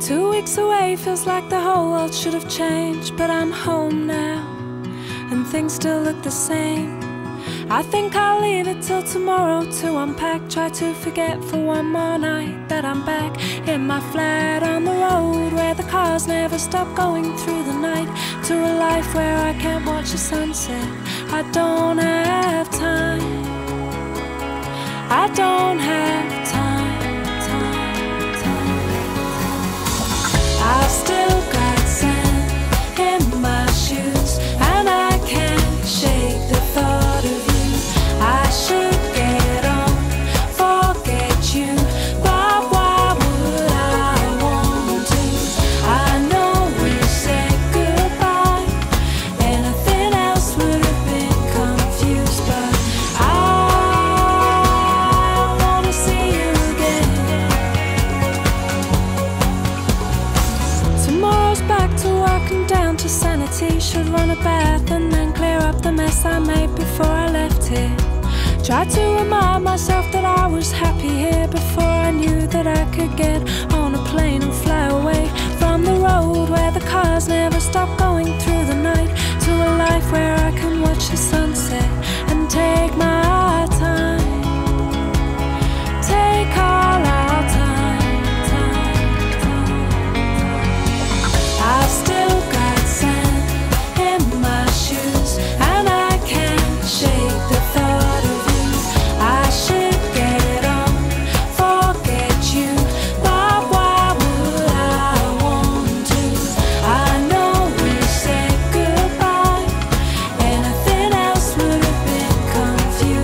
2 weeks away feels like the whole world should have changed, but I'm home now, and things still look the same. I think I'll leave it till tomorrow to unpack, try to forget for one more night that I'm back in my flat on the road, where the cars never stop going through the night, to a life where I can't watch the sunset. I don't have time, I don't have time. I've still got sand in my shoes, and I can't shake the thought of you. I should get on, forget you, but why would I want to? I know we said goodbye, anything else would have been confused, but I wanna see you again. Tomorrow's back to work and down to sanity. Should run a bath and then clear up the mess I made before I left here. Try to remind myself that I was happy here before I knew that I could get on a plane and fly away from the road where the cars never stop going through the night, to a life where I can watch the sunset and take my time, take all our time. I've still got sand in my shoes, and I can't shake the thought of you. I should get on, forget you, but why would I want to? I know we said goodbye, anything else would have been confused.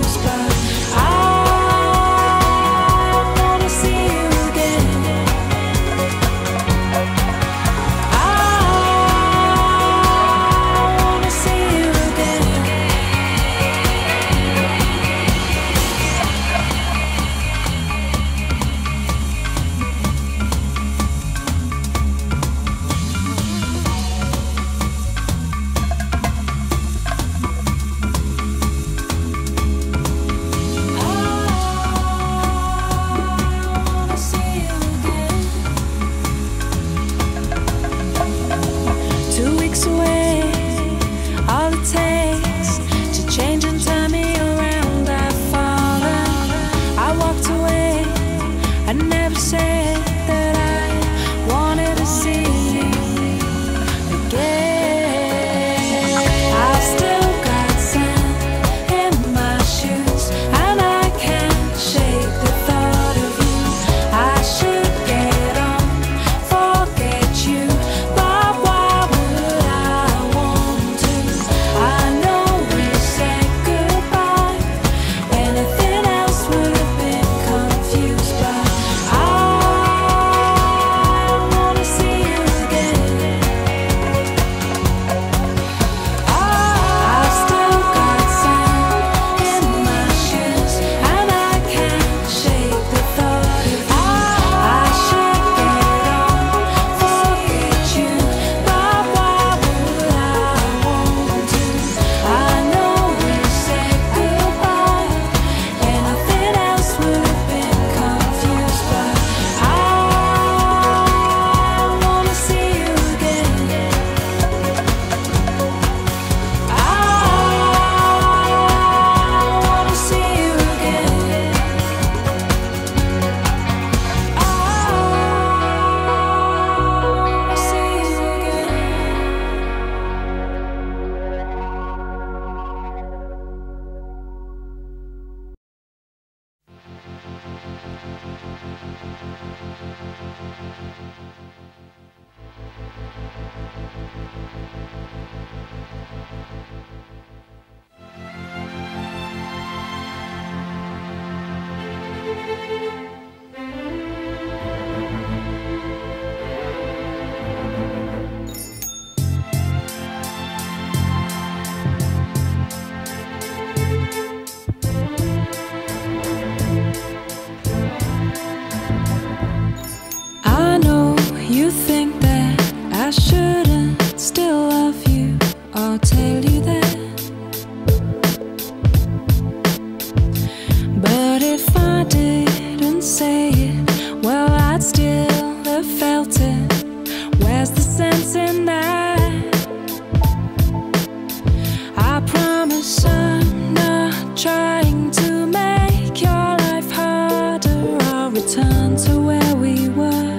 return to where we were.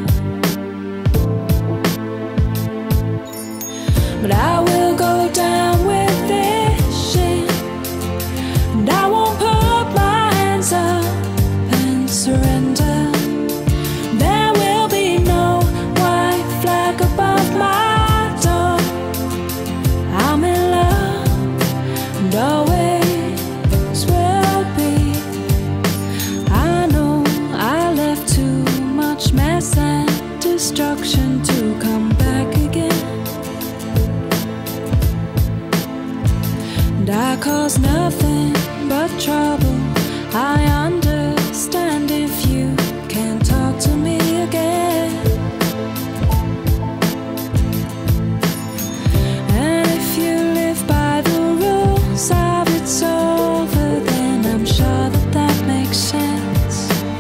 But I will go down with this shit, and I won't put my hands up and surrender. There will be no white flag above my door. I'm in love and always will be. I know I left too much mess and destruction to come back again. And I cause nothing but trouble. I understand if you can't talk to me again. And if you live by the rules of it's over, then I'm sure that that makes sense.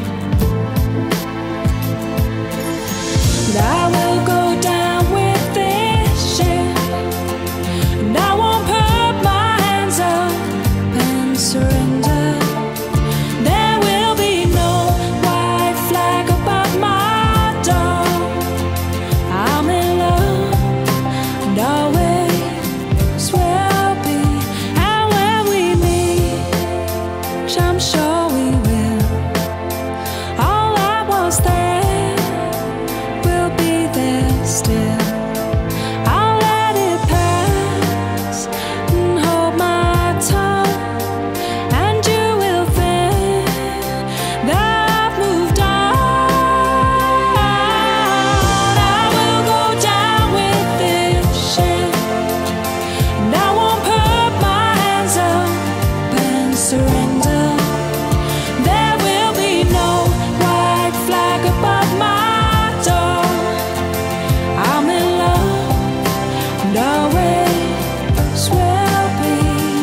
And I will go down with this shit, and I won't put my hands up and surrender. There will be no white flag above my door. I'm in love and always will be. And when we meet, which I'm sure we will, all that was there will be there still. I'll let it pass and hold my tongue, and you will think that I've moved on. I will go down with this shit, and I won't put my hands up and surrender. There will be no white flag above my door. I'm in love and always will be.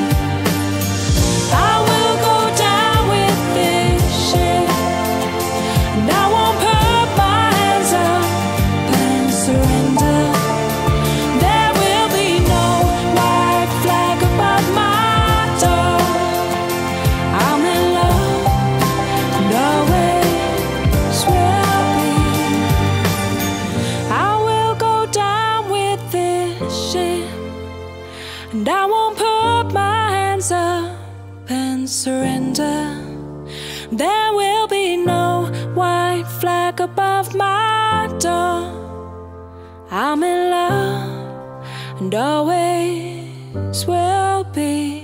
I will go down with this shit, and I won't put my hands up and surrender. There will be no white flag above my door. I'm in love and always will be. I will go down with this shit, and I won't put my hands up and surrender. There will be no white flag above my door. I'm in love and always will be.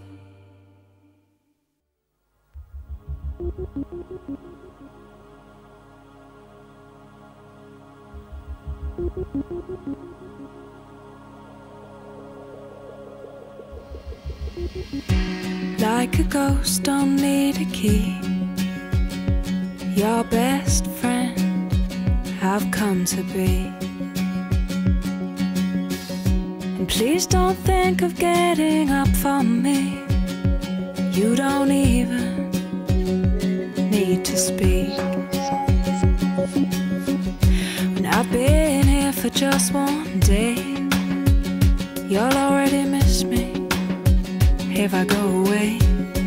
Like a ghost, don't need a key. Your best friend I've come to be. And please don't think of getting up for me. You don't even need to speak. When I've been here for just one day, you'll already miss me if I go away.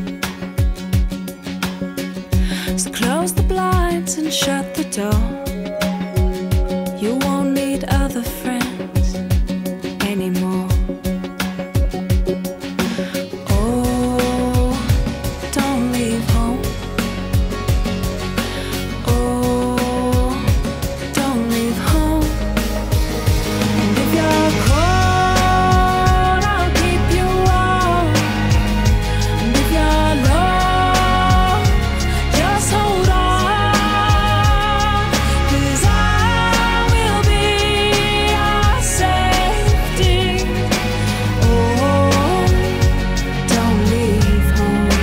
So close the blinds and shut the door. You won't need other friends anymore. Oh, don't leave home. Oh, don't leave home. And if you're cold, I'll keep you warm. And if you're low, just hold on, 'cause I will be your safety. Oh, don't leave home.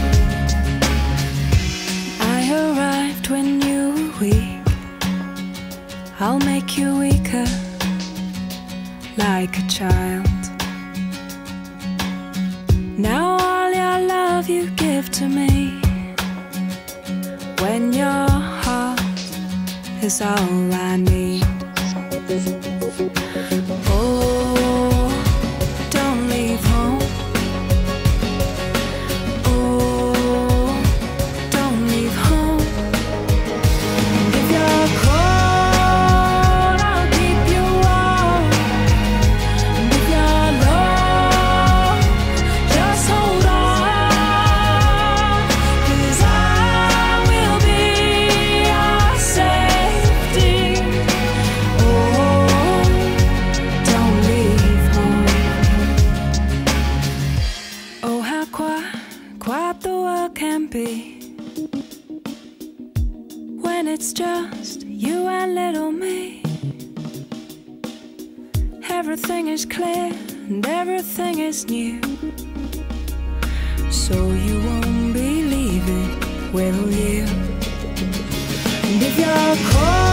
I arrived when you were weak. I'll make you weaker, like a child. Now all your love you give to me, when your heart is all I need. Oh, don't leave home. Oh, don't leave home. when it's just you and little me. Everything is clear and everything is new. So you won't be leaving, will you? And if you're cold